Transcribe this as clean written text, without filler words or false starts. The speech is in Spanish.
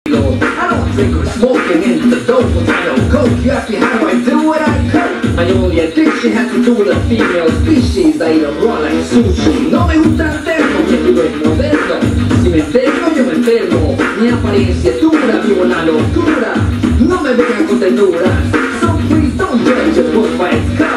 I don't drink or smoking in the dope, I don't coke. You ask me how I do it, I cook. My only addiction has to do with a female species. I eat them raw like sushi. No me gusta el termo, que vivo es moderno. Si me enfermo, yo me enfermo. Mi apariencia es dura, vivo en la locura. No me vengan con ternuras. So please don't judge a book by its cover.